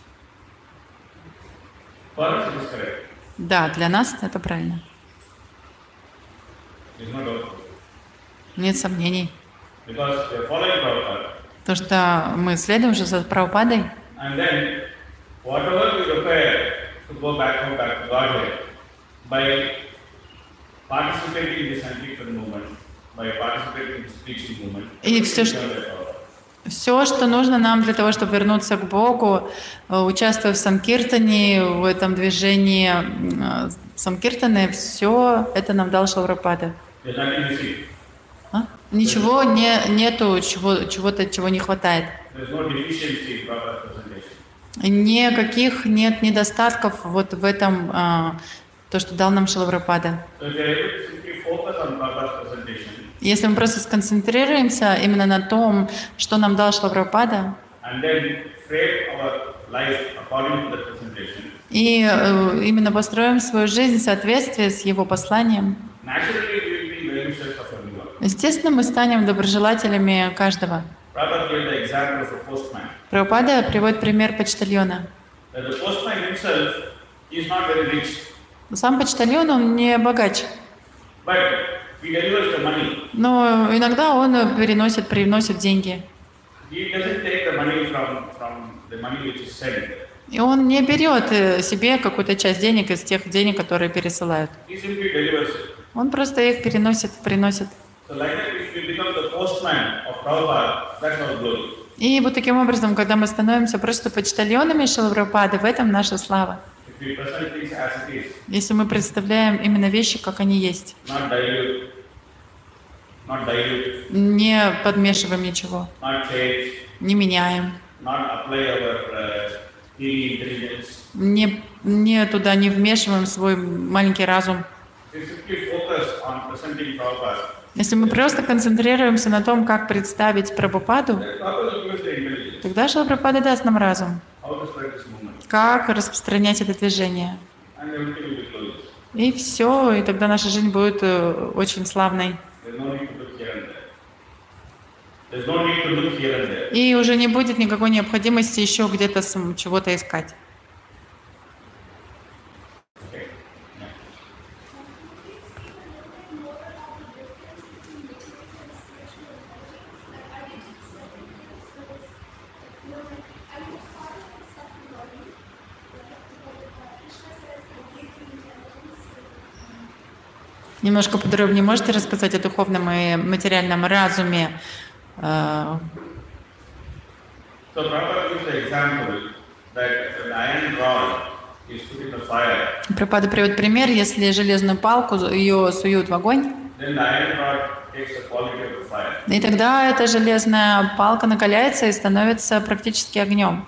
For us it is correct. Да, для нас это правильно. There is no doubt. Нет сомнений. Because we are following Prabhupada. То, что мы следуем же за Прабхупадой. And then, whatever we require to go back to Godhead, by participating in the Sankirtan movement, by participating in the preaching movement, И все, что нужно нам для того, чтобы вернуться к Богу, участвуя в Санкиртане, в этом движении Санкиртаны, все это нам дал Шилапрабхупада. Ничего нету, чего-то, чего не хватает. Никаких нет недостатков вот в этом, то, что дал нам Шилапрабхупада. Если мы просто сконцентрируемся именно на том, что нам дал Шилапрабхупада, и именно построим свою жизнь в соответствии с его посланием, естественно, мы станем доброжелателями каждого. Прабхупада приводит пример почтальона. Сам почтальон, он не богач. Но иногда он приносит деньги. И он не берет себе какую-то часть денег из тех денег, которые пересылают. Он просто их приносит. И вот таким образом, когда мы становимся просто почтальонами Шилапрабхупады, в этом наша слава. Если мы представляем именно вещи, как они есть. Не подмешиваем ничего. Не меняем. Не туда не вмешиваем свой маленький разум. Если мы просто концентрируемся на том, как представить Прабхупаду, тогда Шилапрабхупада даст нам разум. Как распространять это движение. И все, и тогда наша жизнь будет очень славной. И уже не будет никакой необходимости еще где-то чего-то искать. Немножко подробнее можете рассказать о духовном и материальном разуме? Прабхупада приводит пример, если железную палку ее суют в огонь, и тогда эта железная палка накаляется и становится практически огнем.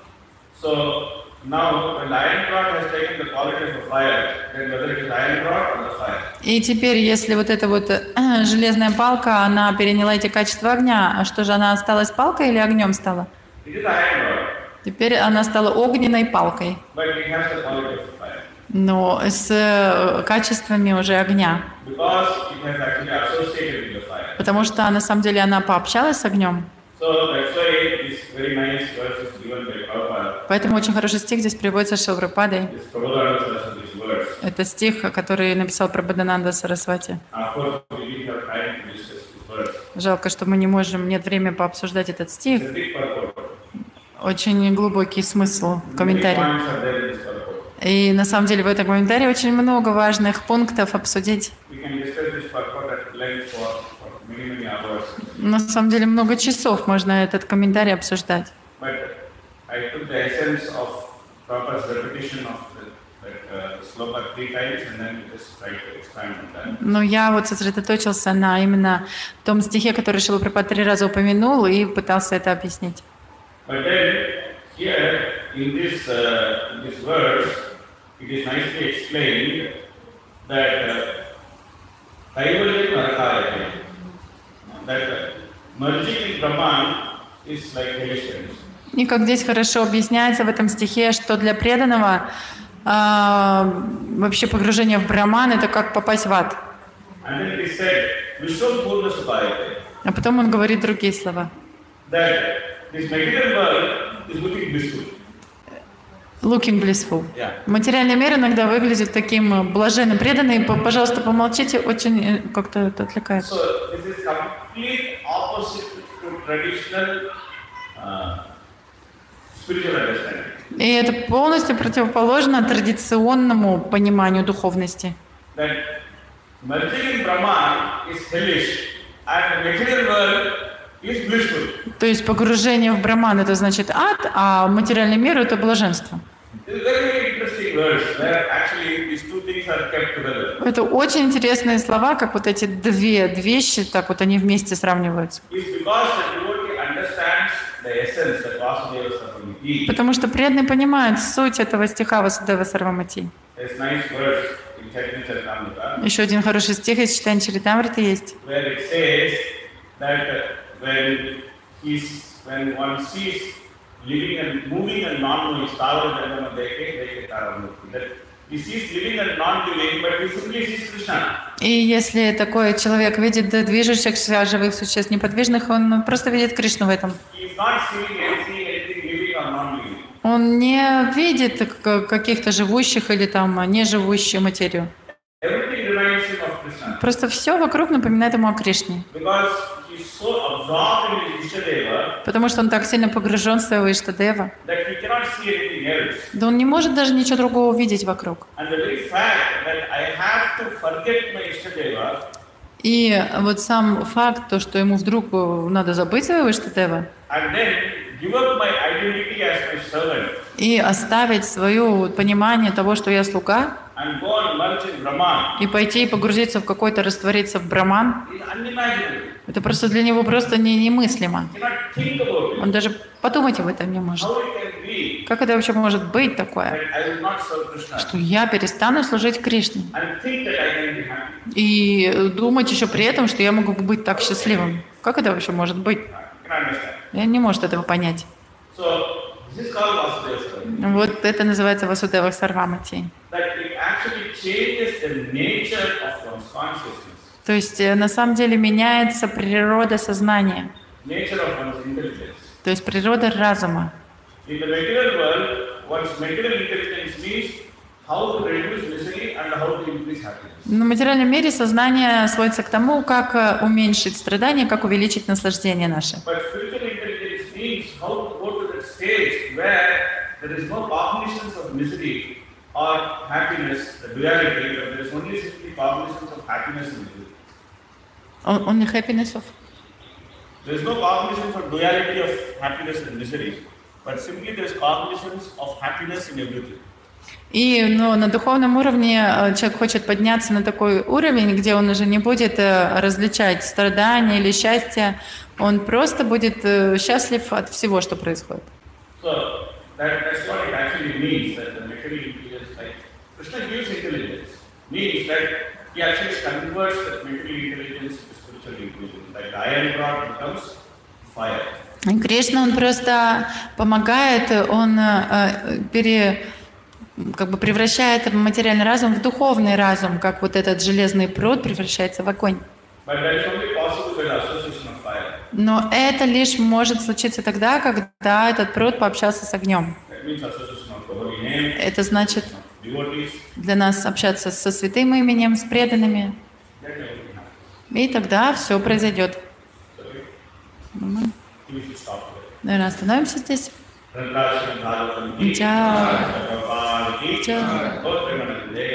И теперь, если вот эта вот железная палка, она переняла эти качества огня, а что же, она осталась палкой или огнем стала? Теперь она стала огненной палкой, но с качествами уже огня. Потому что на самом деле она пообщалась с огнем. Поэтому очень хороший стих здесь приводится Шилапрабхупадой. Это стих, который написал Прабхадананда Сарасвати. Жалко, что мы не можем, нет времени пообсуждать этот стих. Очень глубокий смысл в комментарии. И на самом деле в этом комментарии очень много важных пунктов обсудить. На самом деле много часов можно этот комментарий обсуждать. I took the essence of Prabhupada's repetition of the sloka 3 times and then just try to expand on that. Но я вот сосредоточился на именно том стихе, который Шрила Прабхупада 3 раза упомянул, и пытался это объяснить. But then here in this verse, it is nicely explained that Kaivalya Narakayate, that merging in Brahman is like hellish. И как здесь хорошо объясняется в этом стихе, что для преданного вообще погружение в Браман — это как попасть в ад. And then he said, Vishwapurna Sukayate, А потом он говорит другие слова. that this material world is looking blissful. Looking blissful. Yeah. Материальный мир иногда выглядит таким блаженным, преданным. Пожалуйста, помолчите, очень как-то это отвлекает. So this is complete opposite to traditional spiritual understanding. И это полностью противоположно традиционному пониманию духовности. That merging in Brahman is hellish and the material world is blissful. То есть погружение в Браман — это значит ад, а материальный мир — это блаженство. This is a very interesting verse where actually these two things are kept together. Это очень интересные слова, как вот эти две вещи, так вот они вместе сравниваются. It's because the devotee understands the essence that Vasudeva Sarvamati. Потому что преданный понимает суть этого стиха Васудева Сарвамати. There's a nice verse in Chaitanya Charitamrita Еще один хороший стих из Чайтанья Чаритамриты есть, where it says that when one sees living and moving and non-moving, that he sees living and non-living, but he simply sees Krishna. и если такой человек видит движущихся живых существ неподвижных, он просто видит Кришну в этом. He is not seeing anything living or non-living. Он не видит каких-то живущих или там неживущую материю. Everything reminds him of Krishna. Просто все вокруг напоминает ему о Кришне. Because he is so absorbed in his Ishtadeva Потому что он так сильно погружен в своего Иштадева. that he cannot see anything else. Да он не может даже ничего другого увидеть вокруг. And the very fact that I have to forget my Ishtadeva И вот сам факт, то, что ему вдруг надо забыть своего Иштадева and then give up my identity as my servant и оставить свое понимание того, что я слуга, and go and merge in Brahman и пойти и погрузиться в какой-то, раствориться в Браман, is unimaginable. это просто для него просто немыслимо. He cannot think about it. Он даже подумать об этом не может. How it can be Как это вообще может быть that такое, I will not serve Krishna что я перестану служить Кришне and think that I can be happy? и думать еще при этом, что я могу быть так счастливым? Как это вообще может быть? You can understand. Я не может этого понять. So this is called Vasudeva Sarvamati. Вот это называется Васудева Сарвамати. That it actually changes the nature of one's consciousness, То есть на самом деле меняется природа сознания, nature of one's intelligence. то есть природа разума. In the material world, one's material intelligence means how to reduce misery and how to increase happiness. На материальном мире сознание сводится к тому, как уменьшить страдания, как увеличить наслаждение наше. But spiritual intelligence means how to go to that stage where there is no cognizance of misery or happiness, the duality, but there is only simply cognizance of happiness and misery. Only happiness of... There is no cognizance of duality of happiness and misery, but simply there is cognizance of happiness in everything. И на духовном уровне человек хочет подняться на такой уровень, где он уже не будет различать страдания или счастье, он просто будет счастлив от всего, что происходит. So that's what it actually means, that the material intelligence, like Krishna gives intelligence, means that he actually converts that material intelligence to spiritual intelligence. Like the iron rod becomes fire. И Кришна, он просто помогает, он превращает материальный разум в духовный разум, как вот этот железный пруд превращается в огонь. But that is only possible by the association of fire. Но это лишь может случиться тогда, когда этот пруд пообщался с огнем. That means association of the holy name, Это значит devotees, для нас общаться со святым именем, с преданными. then everything happens. И тогда все произойдет. So Нормально? we should stop here. Наверное, остановимся здесь. Radha Sri Bhagavatam ki, Jai. Prabhupada ki, Jai. Bhakti Manande.